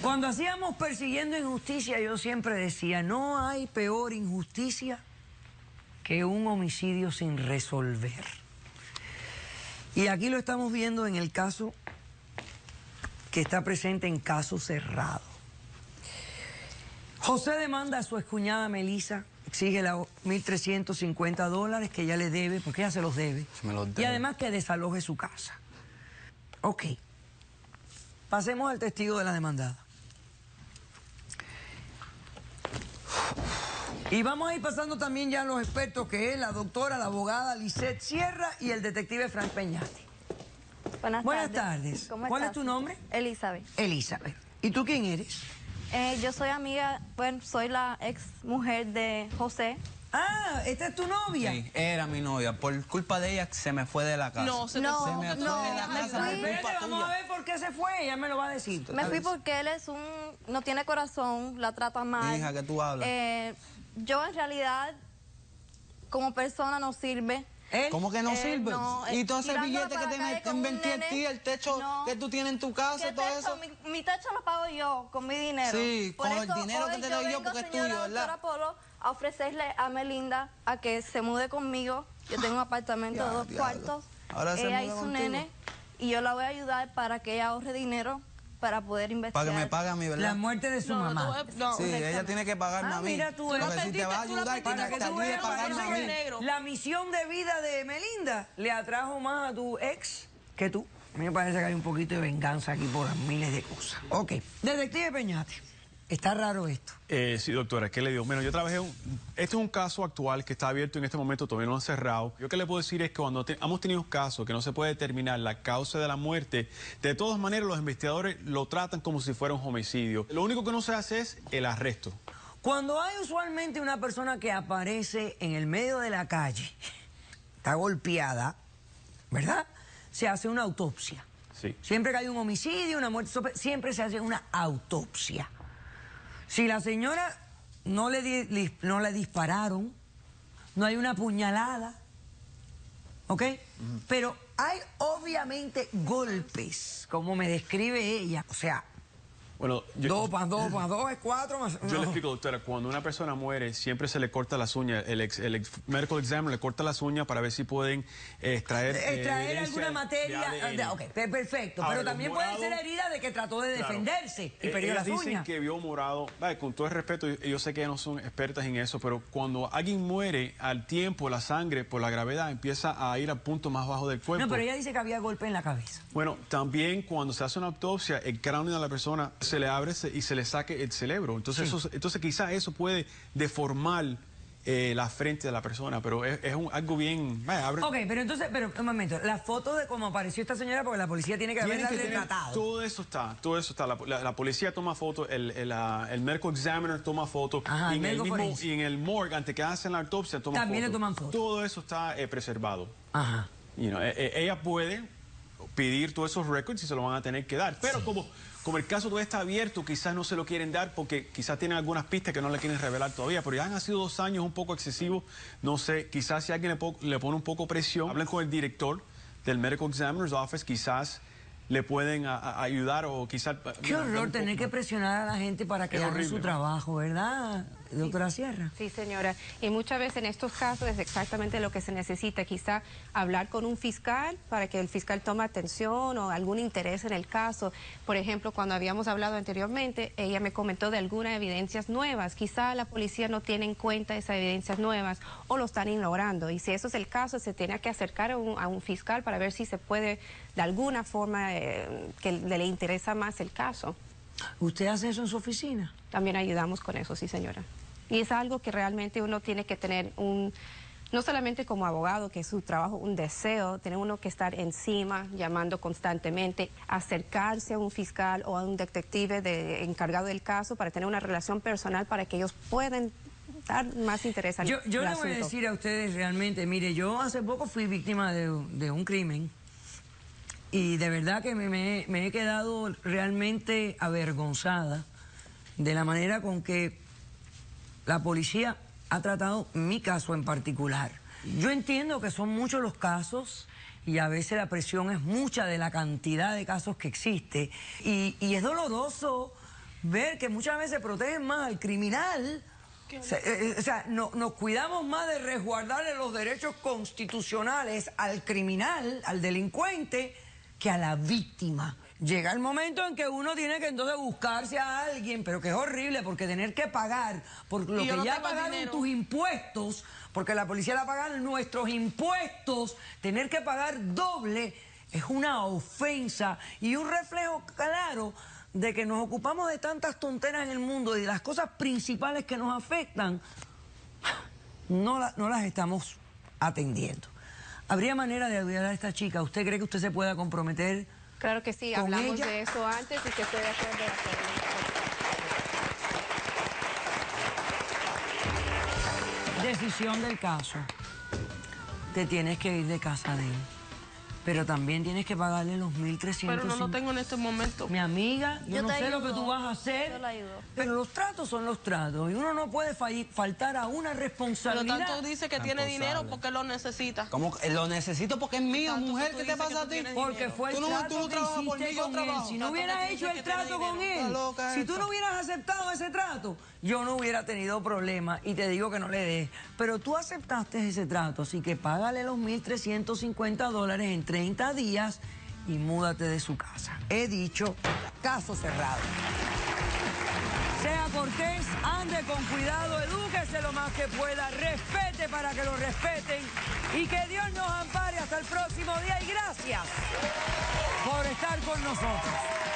Cuando hacíamos Persiguiendo Injusticia, yo siempre decía, no hay peor injusticia que un homicidio sin resolver. Y aquí lo estamos viendo en el caso que está presente en Caso Cerrado. José demanda a su excuñada Melissa, exige los $1.350 que ella le debe, porque ella se los debe, y además que desaloje su casa. Ok, pasemos al testigo de la demandada. Y vamos a ir pasando también ya a los expertos, que es la doctora, la abogada Lisette Sierra y el detective Frank Peñate. Buenas tardes. ¿Cuál es tu nombre? Elizabeth. Elizabeth. ¿Y tú quién eres? Yo soy amiga, bueno, soy la ex mujer de José. Ah, ¿esta es tu novia? Sí, era mi novia. Por culpa de ella se me fue de la casa. No, se me fue de la casa. Espérate, vamos a ver por qué se fue, ella me lo va a decir. Me fui porque él no tiene corazón, la trata mal. Hija, ¿qué tú hablas? Yo en realidad, como persona no sirve. ¿Cómo que no sirve? No, y todo ese tirándola billete para que la calle te con invertí un en nene. ti, el techo que tú tienes en tu casa y todo techo? eso. Mi techo lo pago yo, con mi dinero. Sí, Por con eso, el dinero hoy que te doy yo porque es tuyo, señora ¿verdad? doctora Polo, a ofrecerle a Melinda a que se mude conmigo. Yo tengo un apartamento de 2 cuartos. Ahora se Ella muda y su contigo. nene, y yo la voy a ayudar para que ella ahorre dinero para poder investigar. Para que me pague a mí, ¿verdad? La muerte de su mamá. Sí, ella tiene que pagarme a mí. Mira tú, porque si te va a ayudar, para tienes que que tú ayude veas, a pagarme a parece mí. que la misión de vida de Melinda le atrajo más a tu ex que tú. A mí me parece que hay un poquito de venganza aquí por miles de cosas. Ok, detective Peñate, está raro esto. Sí, doctora, ¿qué le digo? Bueno, yo trabajé, este es un caso actual que está abierto en este momento, todavía no lo han cerrado. Yo que le puedo decir es que cuando hemos tenido casos que no se puede determinar la causa de la muerte, de todas maneras los investigadores lo tratan como si fuera un homicidio. Lo único que no se hace es el arresto. Cuando hay usualmente una persona que aparece en el medio de la calle, está golpeada, ¿verdad? Se hace una autopsia. Sí. Siempre que hay un homicidio, una muerte, siempre se hace una autopsia. Si la señora no le dispararon, no hay una puñalada, ¿ok? Pero hay obviamente golpes, como me describe ella, o sea, Bueno, 2 más 2 más 2 es 4 más... Yo le explico, doctora, cuando una persona muere, siempre se le corta las uñas. El medical examiner le corta las uñas para ver si pueden extraer alguna materia. Ok, perfecto. Ahora, pero también puede ser herida de que trató de defenderse y perdió las dicen uñas. que vio morado. Con todo el respeto, yo sé que no son expertas en eso, pero cuando alguien muere, al tiempo, la sangre, por la gravedad, empieza a ir al punto más bajo del cuerpo. No, pero ella dice que había golpe en la cabeza. Bueno, también cuando se hace una autopsia, el cráneo de la persona se le abre y se le saque el cerebro. Entonces, Sí. entonces quizás eso puede deformar la frente de la persona, pero es algo bien... Ok, pero entonces, un momento, la foto de cómo apareció esta señora, porque la policía tiene que haberla retratado. Todo eso está. La policía toma fotos, el medical examiner toma fotos, Ajá, y, el y en el morgue, antes que hacen la autopsia, toma también fotos. le toman fotos. Todo eso está preservado. Ajá. Ella puede pedir todos esos records y se lo van a tener que dar, pero como el caso todavía está abierto, quizás no se lo quieren dar porque quizás tienen algunas pistas que no le quieren revelar todavía, pero ya han sido 2 años un poco excesivos, no sé, quizás si alguien le pone un poco presión, hablen con el director del Medical Examiner's Office, quizás le pueden ayudar o quizás... Qué horror tener que presionar a la gente para que hagan su horrible. trabajo, ¿verdad, doctora Sierra? Sí, señora. Y muchas veces en estos casos es exactamente lo que se necesita, quizá hablar con un fiscal para que el fiscal tome atención o algún interés en el caso. Por ejemplo, cuando habíamos hablado anteriormente, ella me comentó de algunas evidencias nuevas. Quizá la policía no tiene en cuenta esas evidencias nuevas o lo están ignorando. Y si eso es el caso, se tiene que acercar a un fiscal para ver si se puede, de alguna forma, que le interesa más el caso. ¿Usted hace eso en su oficina? También ayudamos con eso, sí, señora. Y es algo que realmente uno tiene que tener no solamente como abogado, que es su trabajo, un deseo, tiene uno que estar encima, llamando constantemente, acercarse a un fiscal o a un detective encargado del caso para tener una relación personal para que ellos puedan dar más interés al Yo le voy a asunto. decir a ustedes realmente, mire, yo hace poco fui víctima de un crimen y de verdad que me he quedado realmente avergonzada de la manera con que la policía ha tratado mi caso en particular. Yo entiendo que son muchos los casos y a veces la presión es mucha de la cantidad de casos que existe y es doloroso ver que muchas veces protegen más al criminal. O sea, nos cuidamos más de resguardarle los derechos constitucionales al criminal, al delincuente, que a la víctima. Llega el momento en que uno tiene que entonces buscarse a alguien, pero que es horrible porque tener que pagar por lo que ya pagaron tus impuestos, porque la policía la pagan nuestros impuestos, tener que pagar doble es una ofensa y un reflejo claro de que nos ocupamos de tantas tonteras en el mundo y de las cosas principales que nos afectan, no las estamos atendiendo. ¿Habría manera de ayudar a esta chica? ¿Usted cree que usted se pueda comprometer? Claro que sí, ¿Con hablamos ella? de eso antes y que estoy de acuerdo. Decisión del caso. Te tienes que ir de casa de él. Pero también tienes que pagarle los 1.300. Pero no lo tengo en este momento. Mi amiga, yo no te sé lo que ayudo. tú vas a hacer, Yo la ayudo. pero los tratos son los tratos y uno no puede faltar a una Pero responsabilidad. tanto dice que tiene dinero porque lo necesita. ¿Cómo? Lo necesito porque es mío, Tanto mujer. que ¿Qué tú te dices pasa a que ti? tú tienes Porque fue el Tú no trato que trabajas por hiciste mí, yo con él. trabajo. Si no Tanto que hubieras tú hecho dices el que tiene trato con dinero. él, Está loca si tú esa. no hubieras aceptado ese trato, yo no hubiera tenido problema y te digo que no le des. Pero tú aceptaste ese trato, así que págale los $1.350 en 30 días y múdate de su casa. He dicho, caso cerrado. Sea cortés, ande con cuidado, edúquese lo más que pueda, respete para que lo respeten y que Dios nos ampare hasta el próximo día y gracias por estar con nosotros.